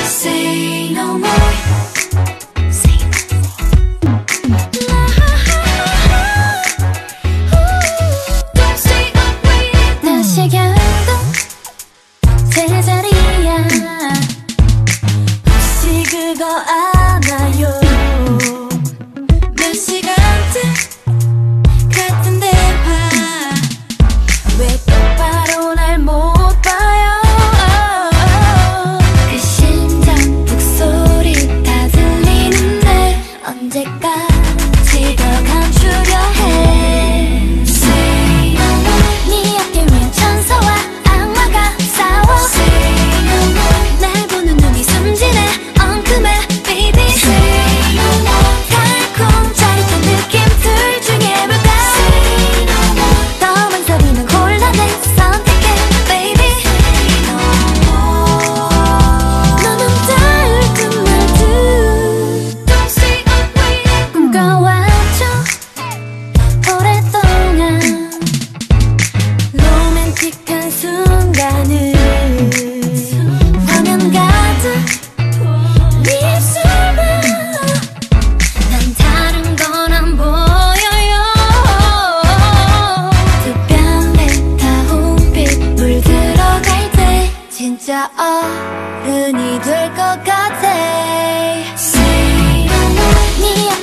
Say no more. Say no more. Don't stay away. 다시 겨도 제자리야. 혹시 그거 아나요? 몇 시간째 같은 대화. 왜 똑바로 날 못 봐요? 그 심장 북소리 다 들리는데 언제까지 더 감추려 해? Say no more. 네 어깨 위엔 천사와 악마가 싸워. Say no more. 날 보는 눈이 숨지네 엉큼해 baby. Say no more. 달콤 짜릿한 느낌 둘 중에 뭘까? Say no more. 더 망설이면 곤란해 선택해 baby. Say no more. 너는 닿을 듯 말 듯. Don't stay away. 꿈꿔왔죠 오랫동안 로맨틱한 순간을. 화면 가득 네 입술만. 난 다른 건 안 보여요. 두 뺨에 다홍빛 물 들어갈 때 진짜 어른이 될 것 같아. Say no more. 네